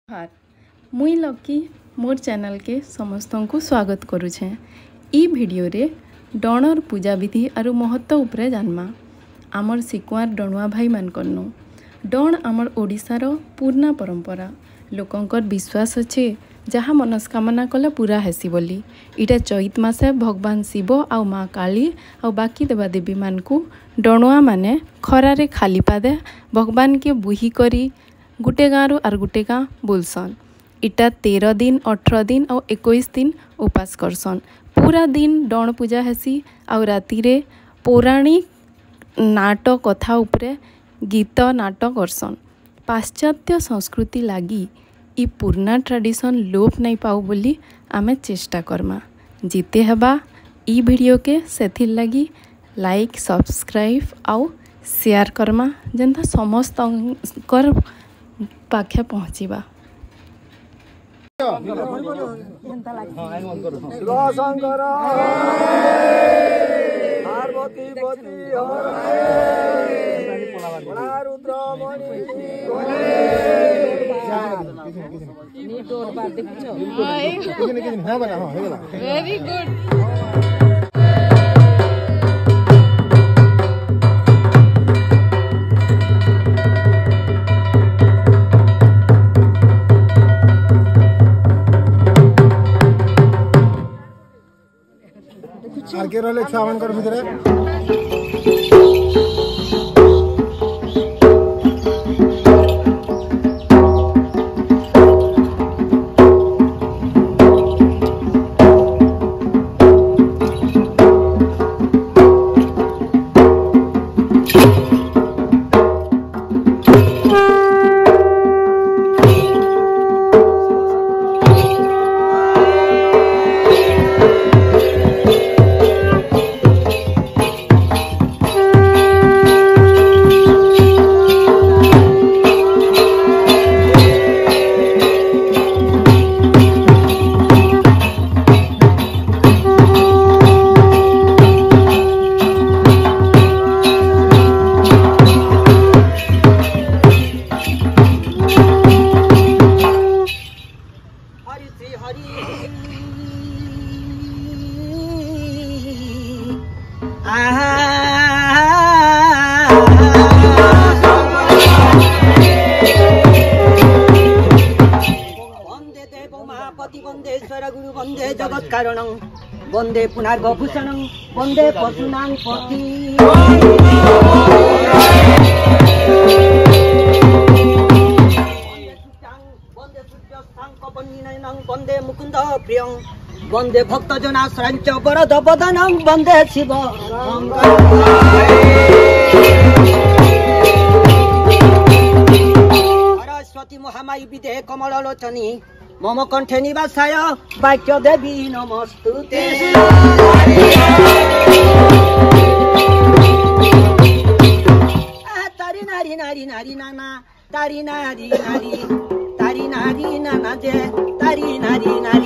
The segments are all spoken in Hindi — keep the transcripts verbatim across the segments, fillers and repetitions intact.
हार मुई लकी मोर चैनल के समस्त को स्वागत करुछे। ई वीडियो रे डणर पूजा विधि आरु महत्व उपरे जानमा। आमर सिकुआर डणुआ भाई मानकनु डण आमर ओडिशार पुराना परंपरा। लोकंकर विश्वास अच्छे जहाँ मनस्कामना कले पूरा हेसी बोली। इटा चैत मासे भगवान शिव आउ माँ काली आउ बाकी देवादेवी मानकु डणुआ माने खरारे खाली पादे भगवान के बुही करी गुटे गाँव आर गुटे गाँ बुलसन। इटा तेरह दिन अठर दिन और इक्कीस दिन उपास करसन। पूरा दिन डण पूजा हेसी आउ राति रे पौराणिक नाट कथा उपरे गीत नाट करसन। पाश्चात्य संस्कृति लागी ई पुराना ट्रेडिशन लोप नहीं पाऊ बोली आमे चेष्टा करमा। जीते हबा ई वीडियो के सेथिर लगी लाइक सब्सक्राइब आउ शेयर करमा जेनता समस्त कर पाखे पहुँचीबा। Very good. आगे रहले छावन कर भितरे वंदे पुनर्भूषण वंदे पशुनां पति वंदे मुकुंद प्रिय वंदे भक्तजनाश्रंच वरद वदनं वंदे शिव सरस्वती महामाई विदे कमलोचनी मम कंठे निवासाय वाक्य देवी नमस्तुते। तारी नारी नारी नारी नाना तारी नारी नारी तारी नारी नाना जे तारी नारी नारी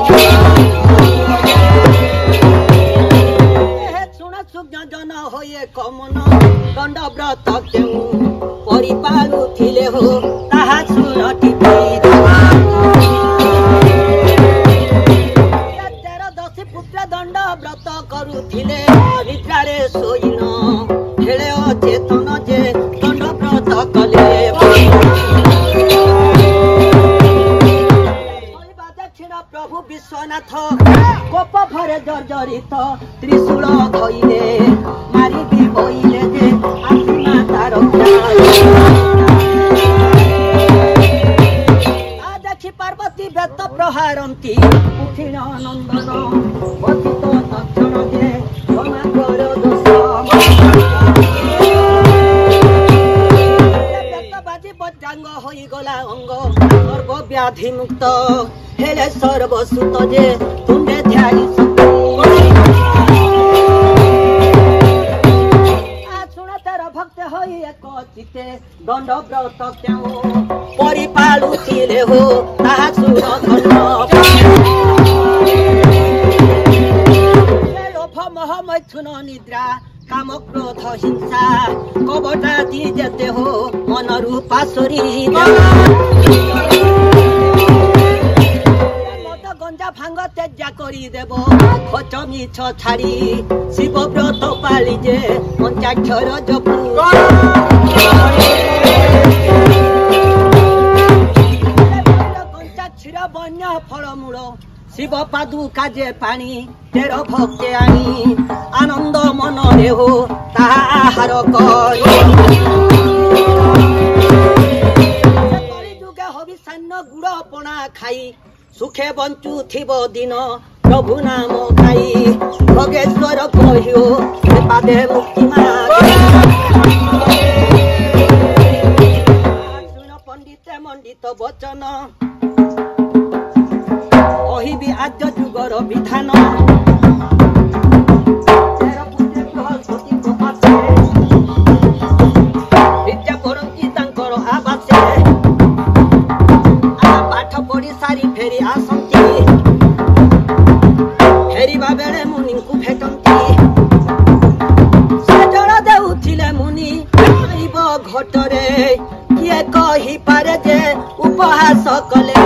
शुण सुज्ञ जन होए कमन दंड व्रत केउ परिपालुथिले हो ताहा सुरटी दंड व्रत करुथिले निद्रारे सोइन खेले चेतन जे दंड व्रत कले दक्षिण प्रभु विश्वनाथ कोप भरे जर्जरित त्रिशूल धइले मारी भी बइले जे आत्मा तार देखि पार्वती व्यक्त प्रहारंती उठिन नंदन पतित तक्षण जे क्षमा कर दोष बाजी बज्रांग होई गला अंग सर्व व्याधि मुक्त हेले सर्वसुत जे तुंडे ध्यानी भक्त होई एक चिते दंड व्रत क्यों परिपालुथिले हो ताहा सुरधन लोभ मोह मैथुन निद्रा काम क्रोध हिंसा कबटा दी जेते हो मन रूपा शरीर देव खच मिछ छाड़ी शिव व्रत पाली जे पंचाक्षर जपू पंचाक्षर बन्या फलमूल शिव पादु काजे पानी तेर भक्ते आनी आनंद मन रे हो ताहा आहार करी कलिजुगे हविषान्न गुड़ पणा खाई सुखे बंचु थिब दिन प्रभु नाम गाई भगेश्वर कहियो पादे मुक्ति सुन पंडित मंडित वचन कहिबी आज जुगर विधान विद्या करती तांकर आवासे पाठ पढ़ी सारी फेरी आसती फेरिबा बेले मुनि को भेटती से जल देउथिले मुनि आइब घटरे किए कहि पारे जे उपहास कले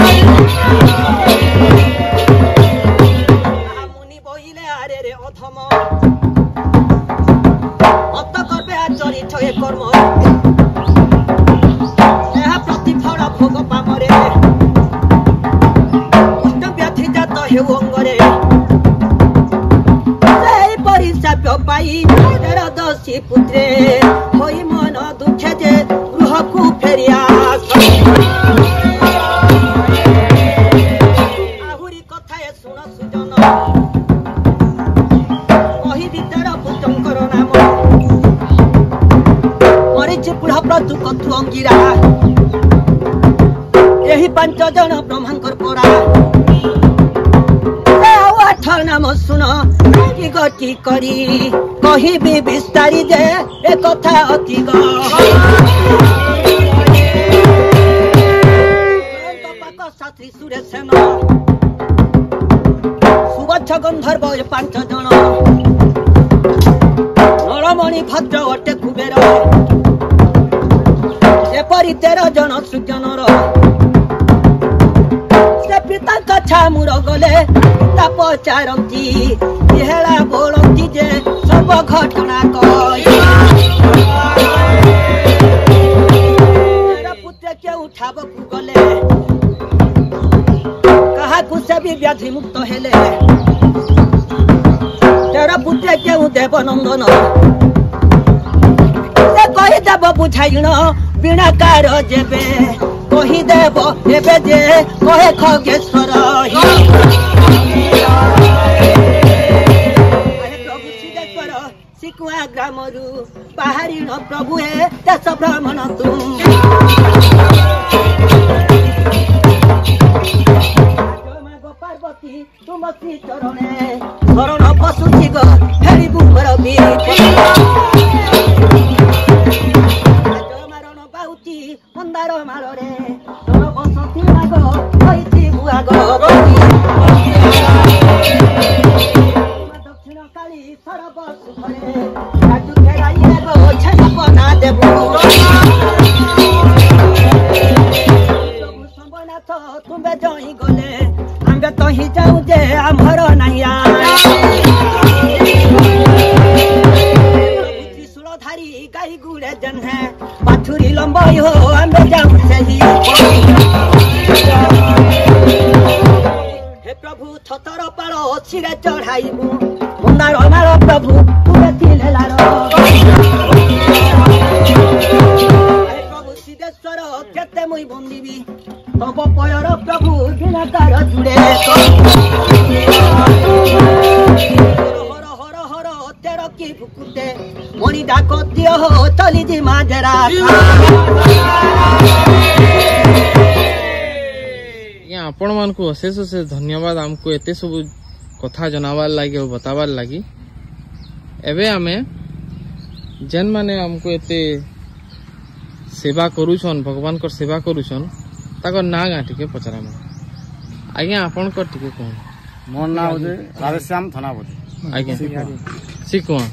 मुनि बहिले आरे रे अधम अत कर्मे आचरित ए कर्म ଏହା ପ୍ରତିଫଳ ଭୋଗ ପାମରେ କଷ୍ଟ ବ୍ୟାଧି ଜାତ ହେଉ ଅଙ୍ଗରେ ସେହିପରି ଶାପ ପାଇ ତେର ଦଶୀ ପୁତ୍ରେ ହୋଇ ମନ ଦୁଃଖେ ଯେ ଗୃହକୁ ଫେରି ଆସ ଆହୁରି କଥାଏ ଶୁଣ ସୁଜନ କହିବି ତେର ପୁତ୍ରଙ୍କର ନାମ ମରିଛି ପୁଢ ପ୍ରତୁ କଥୁ ଅଙ୍ଗିରା यही पांच जन ब्रह्मांकर परा आठ नाम सुन की गति करी कहिबी विस्तारी जे ए कथा अति शास्त्री सुरेशन सुबच्छ गंधर्व पांच जन नरमणि भद्र अटे कुबेर एपरी तेर जन सृजनर पिता कछा मुर गले ता पचारती हेला बोलती जे सब घटना कही पुत्र के उठाब को गले कहा से भी व्याधि मुक्त हेले तेरा पुत्र के देव नंदन से कही देव बुझाइण बिना कार जेबे कही देव एबे जे कहे खगेश्वर प्रभु सिद्धेश्वर सिकुआ ग्रामरू बाहरीण प्रभु हे दश ब्राह्मण तुम पार्वती तुम श्री चरणे शरण पशुची ग फेरी बुमर भी मंदार मारे बसती माग कही बुआग दक्षिण काली सरब सुखरे राजू फेराई देव छेपना देबु शंभनाथ तुम्बे जई गले आंबे तही जाऊ जे आमर नाइया त्रिशूलधारी गाई गुड़े जन है पाथुरी लंबाई हो आंबे जाऊ सही हे प्रभु छतर पाल छिरे चढ़ाइबु मुंदार मार प्रभु तुमे तिले लार हे प्रभु सिद्धेश्वर केते मुई बंदीबी तब पयर प्रभु दिनकार जुड़े हर हर हर तेर की भुकुते मणि डाक दियो हो चली जी माजरा आपण मान को अशेष अशेष धन्यवाद आमको एते सब कथा जनावार लगी और बतावार लगी एवं आम जेन माने आमको एते सेवा करूछन भगवान को सेवा करूछन ताकर ना गाँ टिके पचाराम आज्ञा आपण कर टिके कहूँ मोर ना होजे राधेश्याम थानापति आज्ञा सिकुआ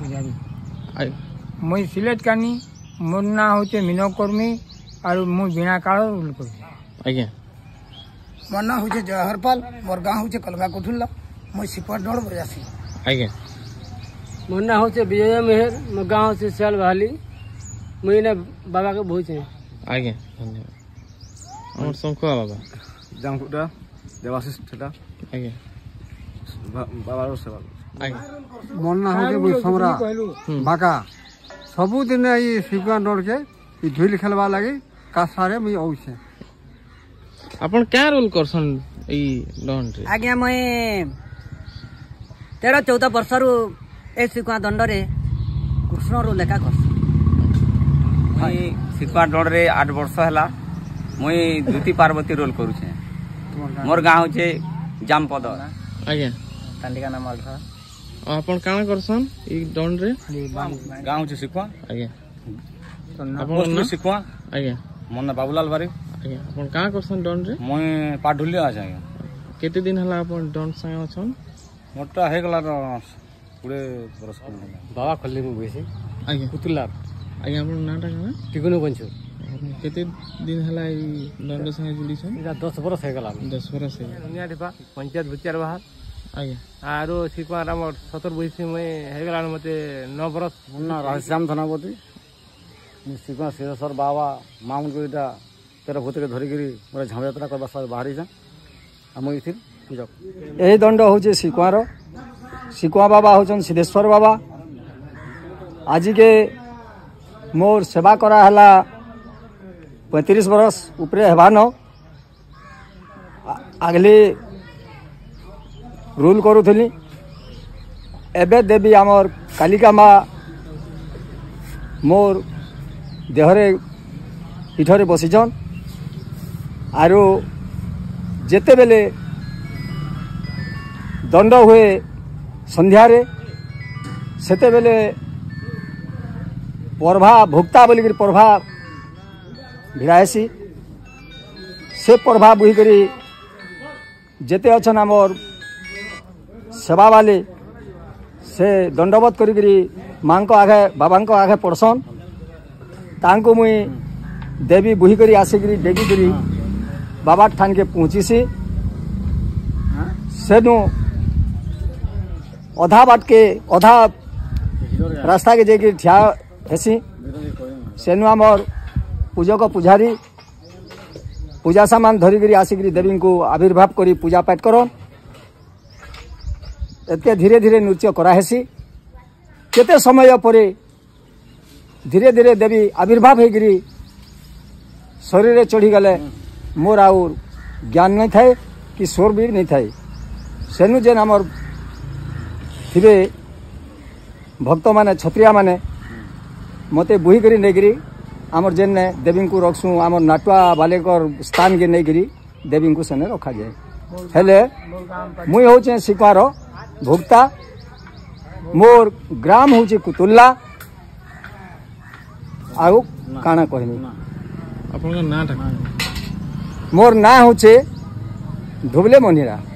मुई सिलेट कानी मोर ना होते मीनो कर्मी और मुई बिना काल आज्ञा मोर ना होचे जहरपाल मोर गाँव होचे कलगा कोठुल्ला मुई सिपर डोड़ बजासी आज्ञा मोर ना होचे विजय मेहर मो गाँव से सियाल बहाली मुई ने बाबा के बहुत है आज्ञा धन्यवाद हमर शंकुआ बाबा जामकुटा देवाशिष ठेला आज्ञा बाबा सेवा आज्ञा मोर ना होचे समरा बाका सबुदिन ई सिकुआन डोड़ के ई धुल खेलवा लगी कासारे मुई औछे आपण क्या रोल करसन ई डन रे आज्ञा मुई तेरह चौदह वर्ष रु ए सिकुआ दंड रे कृष्ण रो लेखा कर मुई सिकुआ डोड़ रे आठ वर्ष हैला मुई द्विती पार्वती रोल करूछे मोर गाँव छे जामपद आज्ञा तांडिका नाम अल्फा आपण काना करसन ई डन रे गाँव छे सिकुआ आज्ञा पोस्ट आपण सिकुआ आज्ञा मोर ना बाबूलाल बारी आज्ञा आपण का करसन डन रे मुई पाढुलिया आ जाए केते दिन हला आपण डन संग अछन मोटा हे गला पुरे बरस बाबा खोल्ली मु बेसी आज्ञा पुतुला आज्ञा आपण नाटा काना टिकुनु बंचु केते दिन हला ई दंड संग जुड़ी छन इला दस बरस हे गला दस बरस है दुनिया दिपा पंचायत भुचार बाहर आज्ञा आरो सिकुआ हमर सतर बयसी मुई हे गला मते नौ बरस मुन्ना राधेश्याम धनापति सिकुआ सिद्धेश्वर बाबा माउन को इटा तेरह भूत के धरिकी मोर झाम यात्रा करबा सब बाहरी जा हम इथिर पूजा यही दंड होचे सिकुआर सिकुआ बाबा होचन सिद्धेश्वर बाबा आज के मोर सेवा करा हला पैंतीस बरस उपरे हेबान आगली रूल करूथली एबे देवी आमर कालिका माँ मोर देहरे पीठरे बसीछन आरो जेते बेले दंड हुए संध्यारे सेते बेले पर्भा भोक्ता बोलिक पर्भा भिड़ाएसी से पर्भा बुही करी जेते अछन आमर सेवा वाले से दंडवत करी माँ को आगे बाबा को आगे पड़सन तांको मुई देवी बुही करी आसिकी डेगी करी बाबा ठान के पहुँची सेनु अधा बाट के अधा रास्ता के जेकी ठिया हेसी सेनु आमर पूजक पुजारी पूजा सामान धरिकी आसिकी देवी को आविर्भाव करी पूजा पाठ करन एते धीरे धीरे नृत्य कराहेसी केते समय परे धीरे धीरे देवी आविर्भाव होगी शरीर चढ़ी गले मोर आउ ज्ञान नहीं थाए कि स्वर भी नहीं थाए सेनु जेन आमर थिबे भक्त माने छत्रिया माने मते बुही करी नेगिरी आमर जेन देवी को रखसु आमर नाटुआ बालेकर स्थान के नेगिरी देवी को सेने रखा जाए हेले मुई होचे सिकुआर भोक्ता मोर ग्राम होचे कुतुल्ला आउ काना कहनी आपन नाटा मोर ना होचे धुबले मनिरा।